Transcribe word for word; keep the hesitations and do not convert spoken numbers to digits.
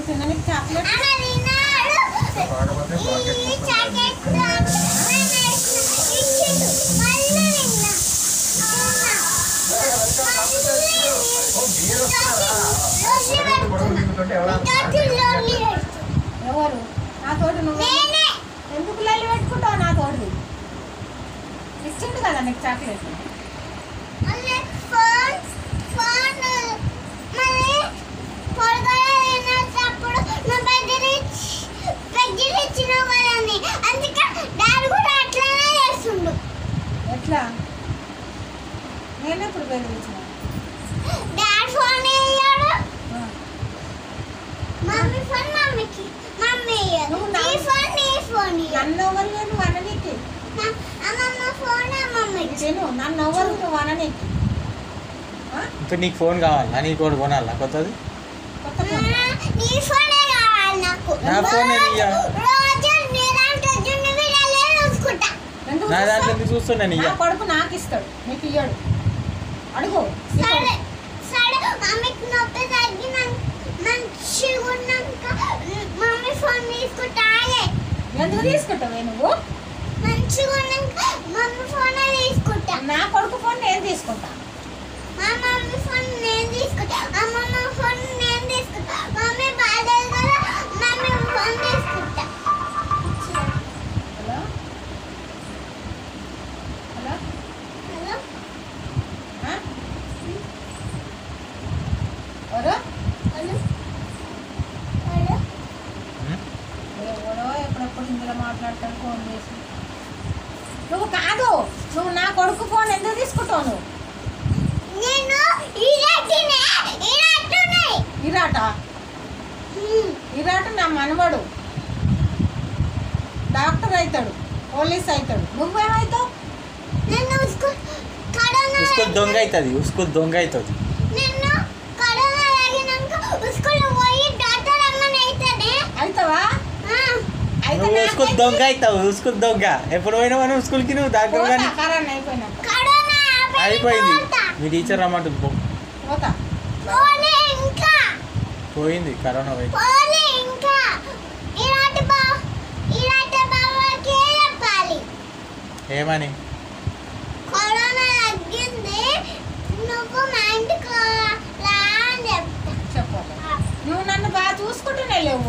ఇస్తున్నా నీకు చాక్లెట్. ఎవరు నా తోడు? నువ్వు ఎందుకు లల్లి పెట్టుకుంటావు నా తోడు? ఇచ్చిండు కదా నీకు చాక్లెట్. ఎట్లా? నేను ఎప్పుడు బెదిరించిన? డాడ్ ఫోన్ ఇయ్యాడు, మమ్మీ ఫోన్ మమ్మీకి, మమ్మీ ఇయ్యాడు, నీ ఫోన్ నీ ఫోన్ ఇయ్యాడు. నన్ను ఎవరు నువ్వు అననీకి? అమ్మమ్మ ఫోన్ మమ్మీకి. నేను నన్ను ఎవరు నువ్వు అననీకి? ఇప్పుడు నీకు ఫోన్ కావాలా? నీకు కూడా కొనాలా కొత్తది? నీ ఫోనే కావాలి నాకు. నా ఫోన్ రోజు నీ దాంట్లో జున్ను వీడియోలే చూసుకుంటా. నా దాంట్లో చూస్తున్నాను. నా కొడుకు నాకు ఇస్తాడు, నీకు ఇయ్యాడు. అడుగు. సరే సరే మమ్మీకి నొప్పి తగ్గినాక మంచిగా ఉన్నాక మమ్మీ ఫోన్ తీసుకుంటా. ఎందుకు తీసుకుంటావే నువ్వు? మంచిగా ఉన్నాక మమ్మీ ఫోన్ తీసుకుంటా. నా కొడుకు ఫోన్ నేను తీసుకుంటా. మా మమ్మీ ఫోన్ నేను తీసుకుంటా. అమ్మమ్మ ఫోన్ నేను తీసుకుంటా. మమ్మీ బాధలు కదా, మమ్మీ ఫోన్ తీసుకుంటా. హలో హలో హలో ఎవరు? హలో హలో ఎవరో ఎప్పుడప్పుడు ఇందులో మాట్లాడతాను ఫోన్ చేసి. నువ్వు కాదు, నువ్వు నా కొడుకు ఫోన్ ఎందుకు తీసుకుంటావు? నువ్వు నేను ఇరాటినే ఇరాటునే ఇరాట ఇరాట నా మనవడు డాక్టర్ అవుతాడు, పోలీస్ అవుతాడు. నువ్వేమవుతావు? నేను ఉస్కో కరోనా ఉస్కో దొంగ అవుతుంది. ఉస్కో దొంగ అవుతుంది. నేను కరోనా లాగినాక ఉస్కోలో పోయి డాక్టర్ అమ్మని అవుతానే. అవుతావా? అయితే నువ్వు ఉస్కో దొంగ అవుతావు. ఉస్కో దొంగ ఎప్పుడు పోయినా మనం స్కూల్కి నువ్వు డాక్టర్ కానీ కరోనా అయిపోయినాక కరోనా అయిపోయింది. మీ టీచర్ రమ్మంటుంది. పో పోతా. పోలే ఇంకా పోయింది కరోనా పోయింది. పోలే ఇంకా ఇరాటి బా ఇరాటి బాబాకి చెప్పాలి. ఏమని? కరోనా తగ్గింది, నువ్వు మా ఇంటికి రా అని చెప్తా. చెప్పాలి. నువ్వు నన్ను బాగా చూసుకుంటూనే లేవు.